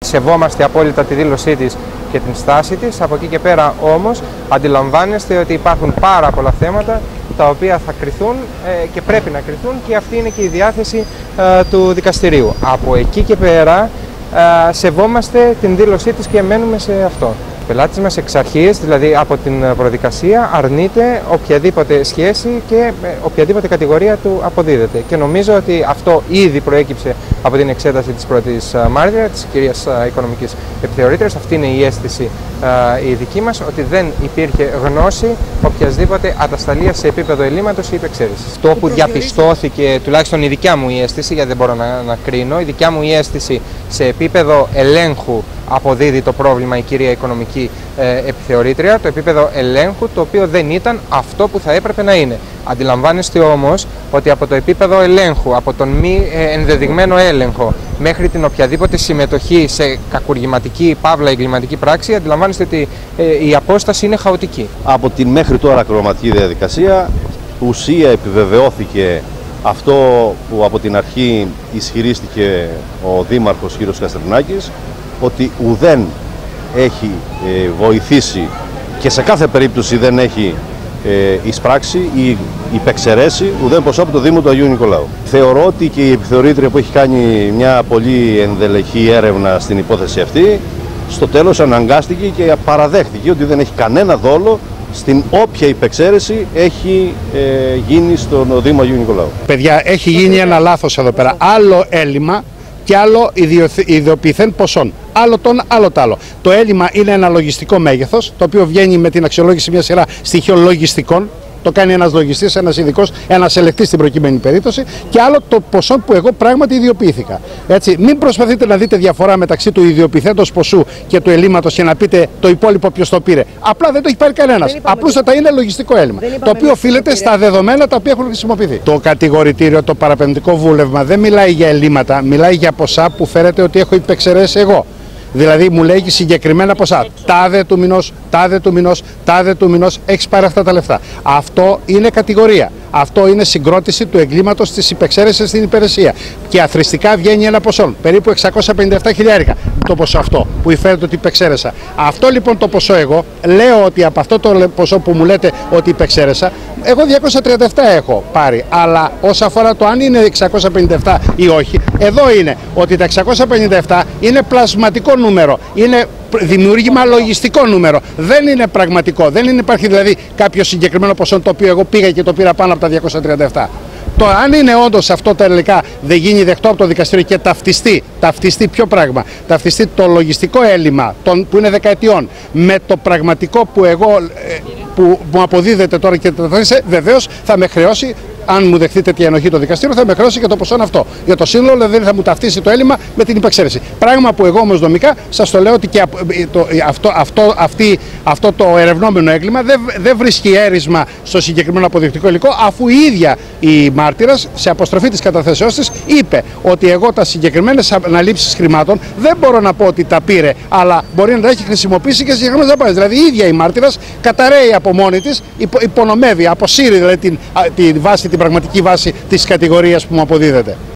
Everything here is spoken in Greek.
Σεβόμαστε απόλυτα τη δήλωσή της και την στάση της. Από εκεί και πέρα όμως αντιλαμβάνεστε ότι υπάρχουν πάρα πολλά θέματα τα οποία θα κριθούν και πρέπει να κριθούν, και αυτή είναι και η διάθεση του δικαστηρίου. Από εκεί και πέρα σεβόμαστε την δήλωσή της και μένουμε σε αυτό. Ο πελάτης μας εξ αρχής, δηλαδή από την προδικασία, αρνείται οποιαδήποτε σχέση και οποιαδήποτε κατηγορία του αποδίδεται. Και νομίζω ότι αυτό ήδη προέκυψε από την εξέταση της πρώτης μάρτυρα, της κυρίας οικονομικής επιθεωρήτριας. Αυτή είναι η αίσθηση η δική μας, ότι δεν υπήρχε γνώση οποιασδήποτε ατασταλίας σε επίπεδο ελλείμματος ή υπεξαίρεσης. Αυτό που διαπιστώθηκε, τουλάχιστον η δικιά μου η αίσθηση, γιατί δεν μπορώ να κρίνω, η δικιά μου η αίσθηση σε επίπεδο ελέγχου αποδίδει το πρόβλημα η κυρία οικονομική επιθεωρήτρια, το επίπεδο ελέγχου το οποίο δεν ήταν αυτό που θα έπρεπε να είναι. Αντιλαμβάνεστε όμως ότι από το επίπεδο ελέγχου, από τον μη ενδεδειγμένο έλεγχο μέχρι την οποιαδήποτε συμμετοχή σε κακουργηματική, παύλα εγκληματική πράξη, αντιλαμβάνεστε ότι η απόσταση είναι χαοτική. Από την μέχρι τώρα ακροματική διαδικασία, ουσία επιβεβαιώθηκε αυτό που από την αρχή ισχυρίστηκε ο Δήμαρχος κ. Καστρινάκης, ότι ουδέν έχει βοηθήσει και σε κάθε περίπτωση δεν έχει εισπράξει ή υπεξαιρέσει ουδέν προσώπου το Δήμο του Αγίου Νικολάου. Θεωρώ ότι και η επιθεωρήτρια που έχει κάνει μια πολύ ενδελεχή έρευνα στην υπόθεση αυτή, στο τέλος αναγκάστηκε και παραδέχτηκε ότι δεν έχει κανένα δόλο στην όποια υπεξαίρεση έχει γίνει στον Δήμο Αγίου Νικολάου. Παιδιά, έχει γίνει ένα λάθος εδώ πέρα. Άλλο έλλειμμα και άλλο ιδιοποιηθέν ποσών. Άλλο το ένα, άλλο το άλλο. Το έλλειμμα είναι ένα λογιστικό μέγεθος, το οποίο βγαίνει με την αξιολόγηση μια σειρά στοιχείων λογιστικών. Το κάνει ένας λογιστής, ένας ειδικός, ένας ελεκτής στην προκειμένη περίπτωση, και άλλο το ποσό που εγώ πράγματι ιδιοποιήθηκα. Έτσι, μην προσπαθείτε να δείτε διαφορά μεταξύ του ιδιοποιηθέντος ποσού και του ελλείμματος και να πείτε το υπόλοιπο ποιος το πήρε. Απλά δεν το έχει πάρει κανένας. Απλούστατα είναι λογιστικό έλλειμμα. Το οποίο οφείλεται στα δεδομένα τα οποία έχουν χρησιμοποιηθεί. Το κατηγορητήριο, το παραπενωτικό βούλευμα δεν μιλάει για ελλείμματα, μιλάει για ποσά που φέρεται ότι έχω υπεξαιρέσει εγώ. Δηλαδή μου λέγει συγκεκριμένα ποσά. Τάδε του μηνός, τάδε του μηνός, τάδε του μηνός, έχεις πάρει αυτά τα λεφτά. Αυτό είναι κατηγορία. Αυτό είναι συγκρότηση του εγκλήματος της υπεξαίρεσης στην υπηρεσία. Και αθροιστικά βγαίνει ένα ποσό, περίπου 657 χιλιάρικα. Το ποσό αυτό που υφέρεται ότι υπεξαίρεσα. Αυτό λοιπόν το ποσό εγώ λέω ότι από αυτό το ποσό που μου λέτε ότι υπεξαίρεσα, εγώ 237 έχω πάρει. Αλλά όσον αφορά το αν είναι 657 ή όχι, εδώ είναι ότι τα 657 είναι πλασματικό νούμερο. Είναι δημιούργημα λογιστικό νούμερο. Δεν είναι πραγματικό. Δεν υπάρχει δηλαδή κάποιο συγκεκριμένο ποσό το οποίο εγώ πήγα και το πήρα πάνω από τα 237. Το αν είναι όντως αυτό τελικά δεν γίνει δεκτό από το δικαστήριο και ταυτιστεί ποιο πράγμα, ταυτιστεί το λογιστικό έλλειμμα που είναι δεκαετιών με το πραγματικό που εγώ που μου αποδίδεται τώρα και βεβαίως θα με χρεώσει. Αν μου δεχτεί τέτοια ενοχή το δικαστήριο, θα με χρεώσει και το ποσό αυτό. Για το σύνολο δηλαδή θα μου ταυτίσει το έλλειμμα με την υπεξαίρεση. Πράγμα που εγώ όμως νομικά σας το λέω ότι και αυτό το ερευνόμενο έγκλημα δεν βρίσκει έρισμα στο συγκεκριμένο αποδεικτικό υλικό, αφού η ίδια η μάρτυρας σε αποστροφή της καταθέσεώς της είπε ότι εγώ τα συγκεκριμένες αναλήψεις χρημάτων δεν μπορώ να πω ότι τα πήρε, αλλά μπορεί να τα έχει χρησιμοποιήσει και συγκεκριμένες δαπάνες. Δηλαδή η ίδια η μάρτυρας καταραίει από μόνη της, υπονομεύει, αποσύρει δηλαδή την πραγματική βάση της κατηγορίας που μου αποδίδεται.